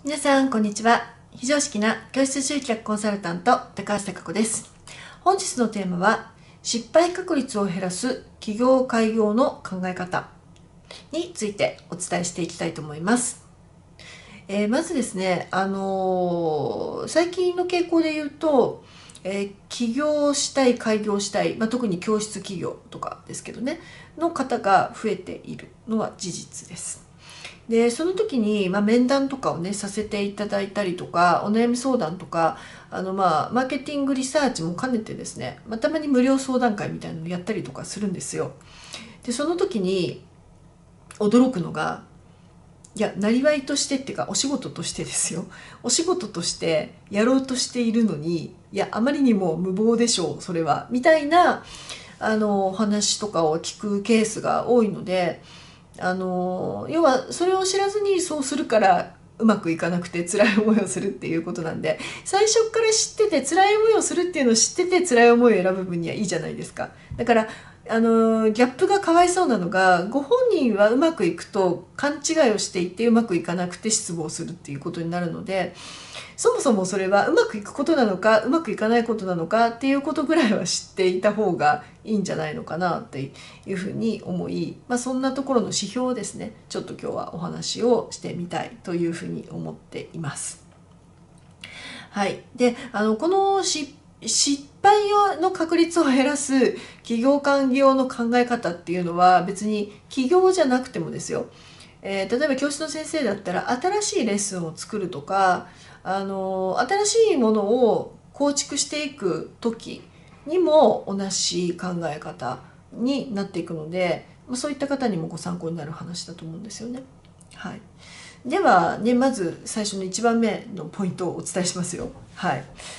皆さんこんにちは。非常識な教室集客コンサルタント高橋貴子です。本日のテーマは失敗確率を減らす起業開業の考え方についてお伝えしていきたいと思います。まずですね、最近の傾向で言うと、起業したい開業したい、特に教室起業とかですけどねの方が増えているのは事実です。でその時に、面談とかをねさせていただいたりとか、お悩み相談とかマーケティングリサーチも兼ねてですね、たまに無料相談会みたいなのをやったりとかするんですよ。でその時に驚くのが、いや、なりわいとしてっていうかお仕事としてですよ、お仕事としてやろうとしているのに、いやあまりにも無謀でしょうそれは、みたいなお話とかを聞くケースが多いので、要はそれを知らずにそうするからうまくいかなくて辛い思いをするっていうことなんで、最初から知ってて辛い思いをするっていうのを知ってて辛い思いを選ぶ分にはいいじゃないですか。だからギャップがかわいそうなのが、ご本人はうまくいくと勘違いをしていてうまくいかなくて失望するっていうことになるので、そもそもそれはうまくいくことなのかうまくいかないことなのかっていうことぐらいは知っていた方がいいんじゃないのかなっていうふうに思い、そんなところの指標をですね、ちょっと今日はお話をしてみたいというふうに思っています。はい。でこの失敗の確率を減らす企業間業の考え方っていうのは、別に起業じゃなくてもですよ、例えば教室の先生だったら新しいレッスンを作るとか、新しいものを構築していく時にも同じ考え方になっていくので、そういった方にもご参考になる話だと思うんですよね。はい。ではね、まず最初の1番目のポイントをお伝えしますよ。はい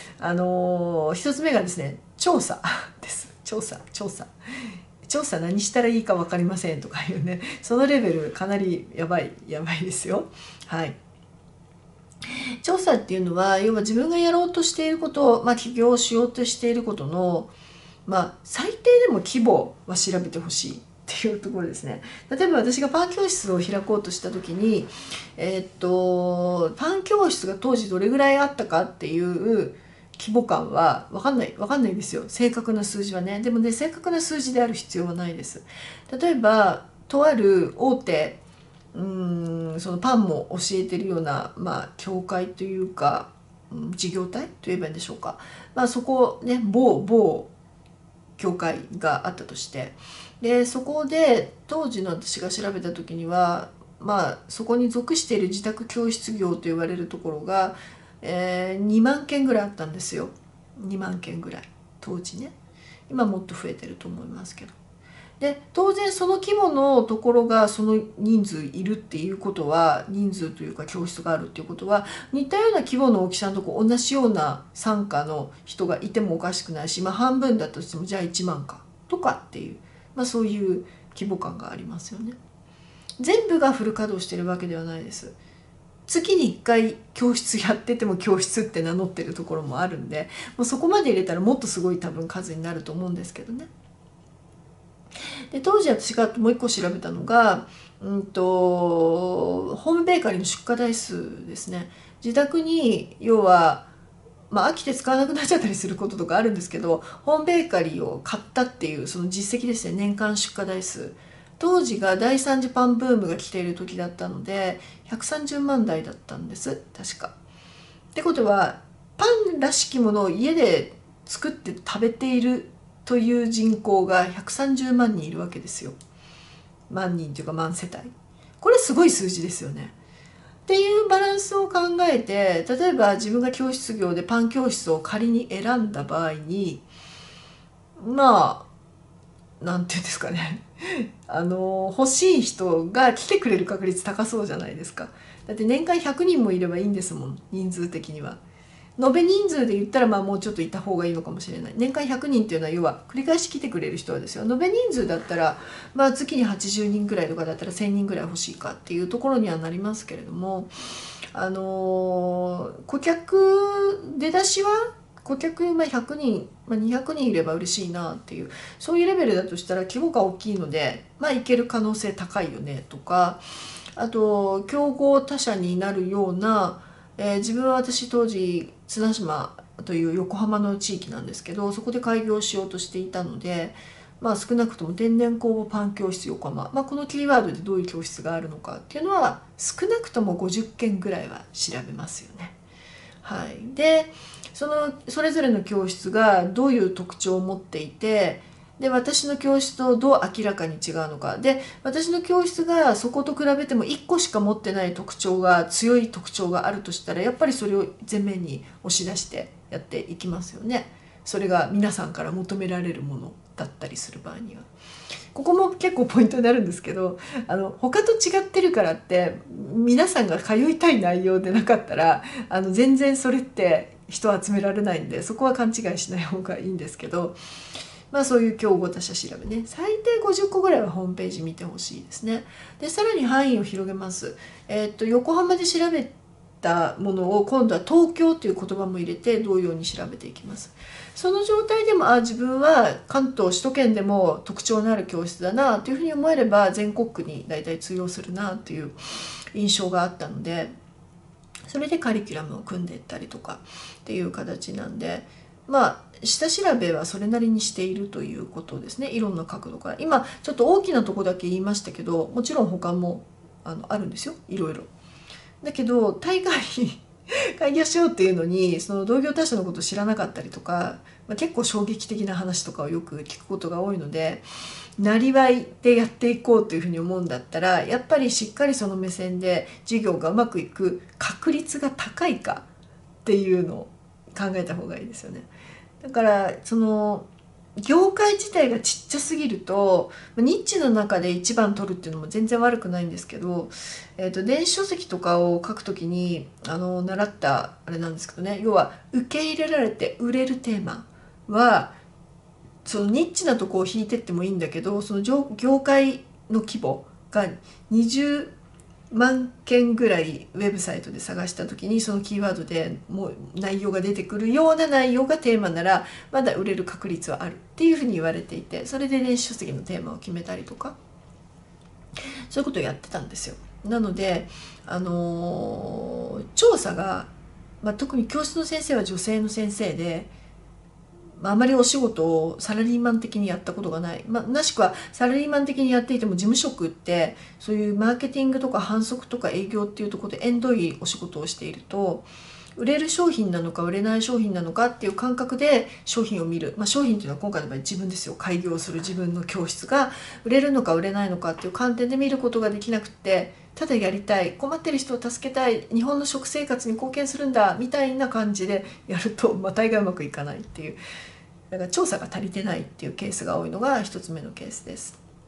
。1つ目がですね、調査です。調査何したらいいか分かりませんとかいうね、そのレベルかなりやばいですよ。はい。調査っていうのは、要は自分がやろうとしていること、起業しようとしていることの、最低でも規模は調べてほしいっていうところですね。例えば私がパン教室を開こうとした時に、パン教室が当時どれぐらいあったかっていう規模感は分かんないですよ、正確な数字はね。でもね、正確な数字である必要はないです。例えばとある大手そのパンも教えてるような、教会というか、事業体といえばいいんでしょうか、そこね、某教会があったとして、でそこで当時の私が調べた時には、そこに属している自宅教室業と言われるところが、2万件ぐらいあったんですよ。2万件ぐらい当時ね。今もっと増えてると思いますけど。で当然その規模のところがその人数いるっていうことは、人数というか教室があるっていうことは、似たような規模の大きさのとこ同じような参加の人がいてもおかしくないし、半分だとしてもじゃあ1万かとかっていう、そういう規模感がありますよね。全部がフル稼働してるわけではないです。月に1回教室やってても教室って名乗ってるところもあるんで、もうそこまで入れたらもっとすごい多分数になると思うんですけどね。で当時私がもう一個調べたのが、ホームベーカリーの出荷台数ですね。自宅に要は、飽きて使わなくなっちゃったりすることとかあるんですけど、ホームベーカリーを買ったっていうその実績ですね。年間出荷台数、当時が第3次パンブームが来ている時だったので130万台だったんです確か。ってことは、パンらしきものを家で作って食べているという人口が130万人いるわけですよ。万人というか万世帯。これすごい数字ですよね。っていうバランスを考えて、例えば自分が教室業でパン教室を仮に選んだ場合に、なんていうんですかね欲しい人が来てくれる確率高そうじゃないですか。だって年間100人もいればいいんですもん、人数的には。延べ人数で言ったらもうちょっといた方がいいのかもしれない。年間100人っていうのは要は繰り返し来てくれる人はですよ。延べ人数だったら月に80人ぐらいとかだったら1000人ぐらい欲しいかっていうところにはなりますけれども、顧客出だしは顧客100人、200人いれば嬉しいなっていう、そういうレベルだとしたら規模が大きいのでいける可能性高いよねとか、あと競合他社になるような自分は私当時綱島という横浜の地域なんですけど、そこで開業しようとしていたので、少なくとも天然酵母パン教室横浜、このキーワードでどういう教室があるのかっていうのは少なくとも50件ぐらいは調べますよね。はい、でそれぞれの教室がどういう特徴を持っていて、で私の教室とどう明らかに違うのかで、私の教室がそこと比べても1個しか持ってない強い特徴があるとしたら、やっぱりそれを前面に押し出してやっていきますよね。それが皆さんから求められるものだったりする場合には。ここも結構ポイントになるんですけど、他と違ってるからって皆さんが通いたい内容でなかったら全然それって人を集められないんで、そこは勘違いしない方がいいんですけど、そういう競合他社調べね、最低50個ぐらいはホームページ見てほしいですね。でさらに範囲を広げます。横浜で調べたものを今度は東京という言葉も入れて同様に調べていきます。その状態でも自分は関東首都圏でも特徴のある教室だなというふうに思えれば、全国区に大体通用するなという印象があったので、それでカリキュラムを組んでいったりとかっていう形なんで、下調べはそれなりにしているということですね。いろんな角度から。今ちょっと大きなとこだけ言いましたけど、もちろん他もあるんですよ、いろいろ。だけど大概開業しようっていうのにその同業他社のことを知らなかったりとか、結構衝撃的な話とかをよく聞くことが多いので、なりわいでやっていこうというふうに思うんだったら、やっぱりしっかりその目線で事業がうまくいく確率が高いかっていうのを考えた方がいいですよね。だからその業界自体がちっちゃすぎると、ニッチの中で一番取るっていうのも全然悪くないんですけど、電子書籍とかを書くときに習ったあれなんですけどね、要は受け入れられて売れるテーマはそのニッチなとこを引いてってもいいんだけど、その業界の規模が20万件ぐらいウェブサイトで探した時に、そのキーワードでもう内容が出てくるような内容がテーマならまだ売れる確率はあるっていうふうに言われていて、それで電子書籍のテーマを決めたりとか、そういうことをやってたんですよ。なので、調査が、特に教室の先生は女性の先生で、あまりお仕事をサラリーマン的にやったことがない、なしくはサラリーマン的にやっていても事務職ってそういうマーケティングとか販促とか営業っていうところで縁遠いお仕事をしていると、売れる商品なのか売れない商品なのかっていう感覚で商品を見る、商品っていうのは今回の場合自分ですよ。開業する自分の教室が売れるのか売れないのかっていう観点で見ることができなくて、ただやりたい、困ってる人を助けたい、日本の食生活に貢献するんだみたいな感じでやると大概うまくいかないっていう、だから調査が足りてないっていうケースが多いのが1つ目のケースです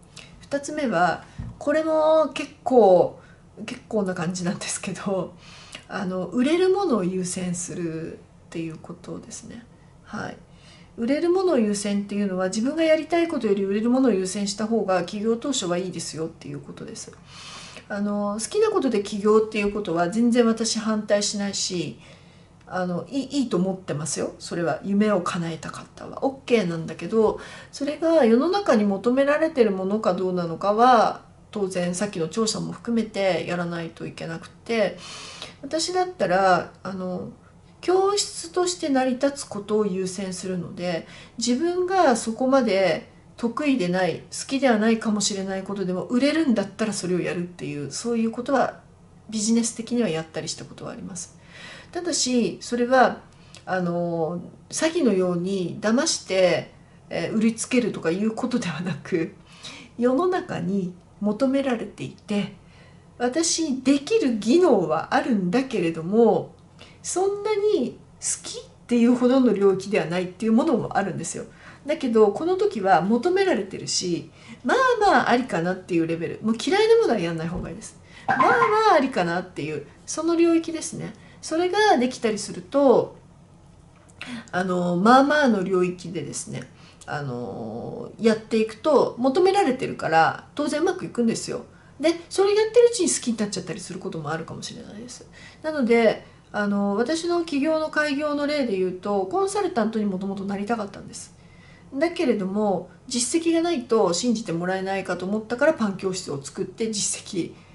。2つ目はこれも結構な感じなんですけど、売れるものを優先するっていうことですね。はい、売れるものを優先っていうのは、自分がやりたいことより売れるものを優先した方が起業当初はいいですよっていうことです。好きなことで起業っていうことは全然私反対しないし、いいと思ってますよ。それは夢を叶えたかったは OK なんだけど、それが世の中に求められてるものかどうなのかは当然さっきの調査も含めてやらないといけなくて、私だったら教室として成り立つことを優先するので、自分がそこまで得意でない好きではないかもしれないことでも売れるんだったらそれをやるっていう、そういうことはビジネス的にはやったりしたことはあります。ただしそれは詐欺のように騙して、売りつけるとかいうことではなく、世の中に求められていて、私できる技能はあるんだけれどもそんなに好きっていうほどの領域ではないっていうものもあるんですよ。だけどこの時は求められてるし、ありかなっていうレベル、もう嫌いなものはやんない方がいいです。ありかなっていうその領域ですね。それができたりするとの領域でですねやっていくと求められてるから当然うまくいくんですよ。でそれやってるうちに好きになっちゃったりすることもあるかもしれないです。なので私の起業の開業の例で言うと、コンサルタントにもともとなりたかったんです。だけれども実績がないと信じてもらえないかと思ったからパン教室を作って実績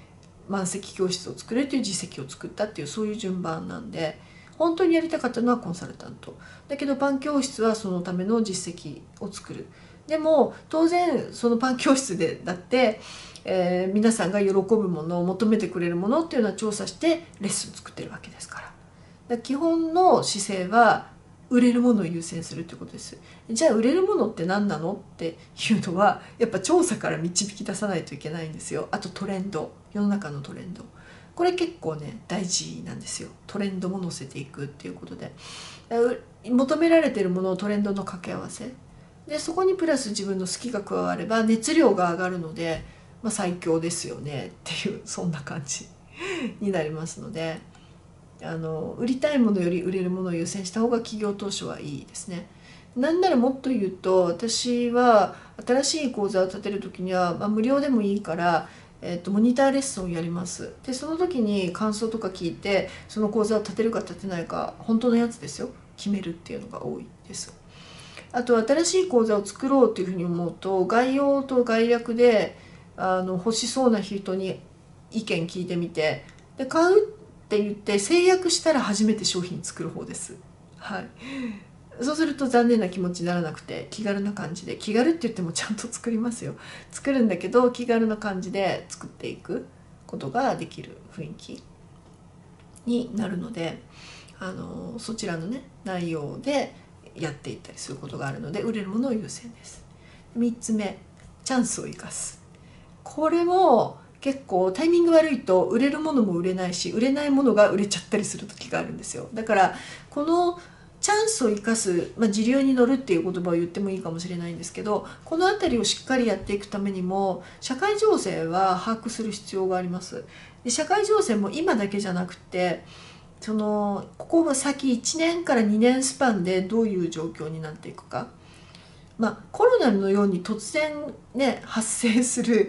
満席教室を作るっていう実績を作ったっていう、そういう順番なんで、本当にやりたかったのはコンサルタントだけど、パン教室はそのための実績を作る。でも当然そのパン教室でだって、皆さんが喜ぶものを求めてくれるものっていうのは調査してレッスン作ってるわけですから。だから基本の姿勢は売れるものを優先するということです。じゃあ売れるものって何なのっていうのは、やっぱ調査から導き出さないといけないんですよ。あとトレンド、世の中のトレンド、これ結構ね大事なんですよ。トレンドも乗せていくっていうことで、求められているものをトレンドの掛け合わせで、そこにプラス自分の好きが加われば熱量が上がるので、最強ですよねっていう、そんな感じになりますので、売りたいものより売れるものを優先した方が起業当初はいいですね。なんならもっと言うと、私は新しい講座を立てる時には、無料でもいいから、モニターレッスンをやります。でその時に感想とか聞いて、その講座を立てるか立てないか、本当のやつですよ、決めるっていうのが多いです。あと新しい講座を作ろうというふうに思うと、概要と概略で欲しそうな人に意見聞いてみて、で買うって言って制約したら初めて商品作る方です。はい。そうすると残念な気持ちにならなくて、気軽な感じで、気軽って言ってもちゃんと作りますよ。作るんだけど気軽な感じで作っていくことができる雰囲気になるので、そちらのね内容でやっていったりすることがあるので、売れるものを優先です。3つ目、チャンスを生かす。これも結構タイミング悪いと売れるものも売れないし、売れないものが売れちゃったりする時があるんですよ。だからこのチャンスを生かす、時流に乗るっていう言葉を言ってもいいかもしれないんですけど、この辺りをしっかりやっていくためにも社会情勢は把握する必要があります。で社会情勢も今だけじゃなくて、ここ先1年から2年スパンでどういう状況になっていくか。コロナのように突然ね発生する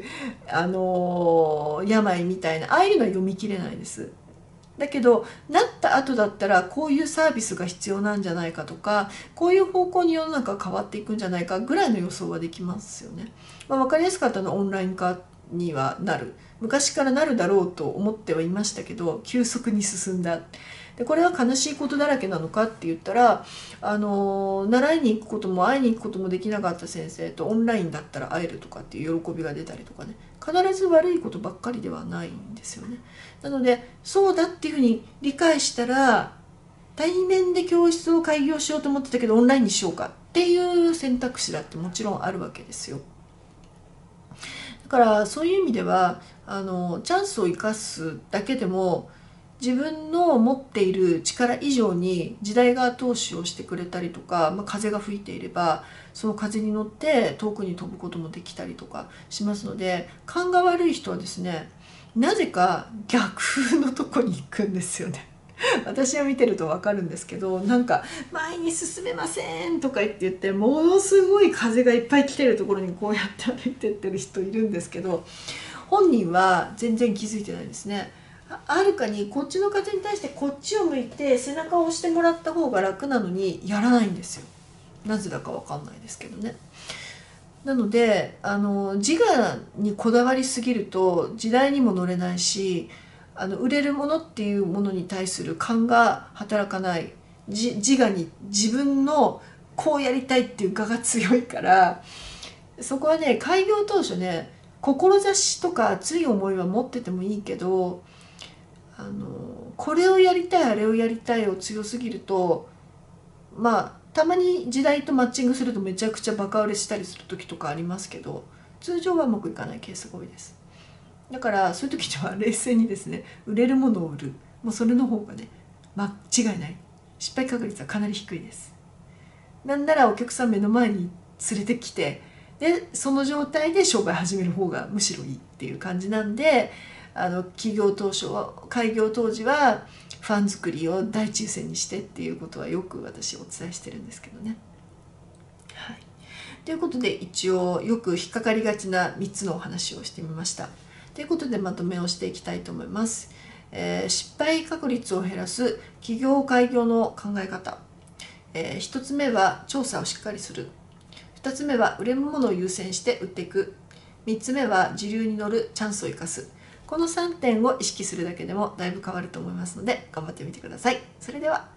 病みたいな、ああいうのは読み切れないです。だけどなった後だったらこういうサービスが必要なんじゃないかとか、こういう方向に世の中が変わっていくんじゃないかぐらいの予想はできますよね。分かりやすかったのはオンライン化にはなる、昔からなるだろうと思ってはいましたけど、急速に進んだ。でこれは悲しいことだらけなのかって言ったら、習いに行くことも会いに行くこともできなかった先生とオンラインだったら会えるとかっていう喜びが出たりとかね、必ず悪いことばっかりではないんですよね。なのでそうだっていうふうに理解したら、対面で教室を開業しようと思ってたけどオンラインにしようかっていう選択肢だってもちろんあるわけですよ。だからそういう意味ではチャンスを生かすだけでも、自分の持っている力以上に時代が後押しをしてくれたりとか、風が吹いていればその風に乗って遠くに飛ぶこともできたりとかしますので、勘が悪い人はですね、なぜか逆風のとこに行くんですよね。私は見てると分かるんですけど、なんか前に進めませんとか言ってものすごい風がいっぱい来てるところにこうやって歩いてってる人いるんですけど、本人は全然気づいてないですね。はるかにこっちの風に対してこっちを向いて背中を押してもらった方が楽なのにやらないんですよ。なぜだか分かんないですけどね。なので自我にこだわりすぎると時代にも乗れないし、売れるものっていうものに対する勘が働かない、自我に自分のこうやりたいっていう我が強いから、そこはね開業当初ね、志とか熱い思いは持っててもいいけど、これをやりたいあれをやりたいを強すぎると、たまに時代とマッチングするとめちゃくちゃバカ売れしたりする時とかありますけど、通常はうまくいかないケースが多いです。だからそういう時には冷静にですね、売れるものを売る、もうそれの方がね間違いない、失敗確率はかなり低いです。なんならお客さん目の前に連れてきて、でその状態で商売始める方がむしろいいっていう感じなんで、起業当初は、開業当時はファン作りを第一優先にしてっていうことはよく私お伝えしてるんですけどね。はい、ということで一応よく引っかかりがちな3つのお話をしてみました。ということでまとめをしていきたいと思います。失敗確率を減らす起業開業の考え方。1つ目は調査をしっかりする。2つ目は売れるものを優先して売っていく。3つ目は時流に乗るチャンスを生かす。 この3点を意識するだけでもだいぶ変わると思いますので頑張ってみてください。それでは